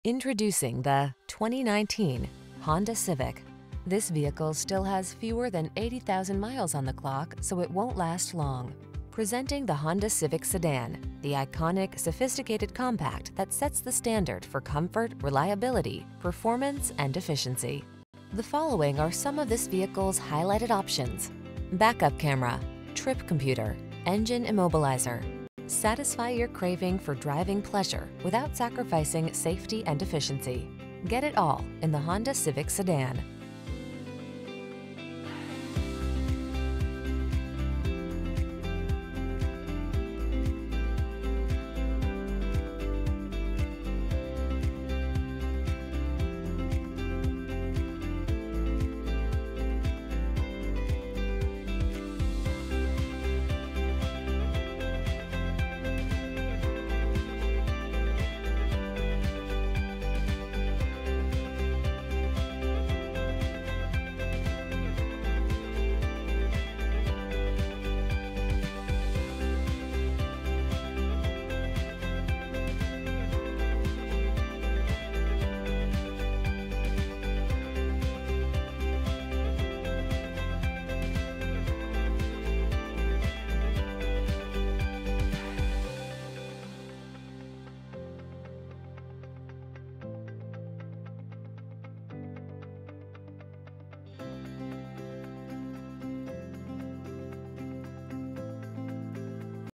Introducing the 2019 Honda Civic. This vehicle still has fewer than 80,000 miles on the clock, so it won't last long. Presenting the Honda Civic Sedan, the iconic, sophisticated compact that sets the standard for comfort, reliability, performance, and efficiency. The following are some of this vehicle's highlighted options: backup camera, trip computer, engine immobilizer. Satisfy your craving for driving pleasure without sacrificing safety and efficiency. Get it all in the Honda Civic Sedan.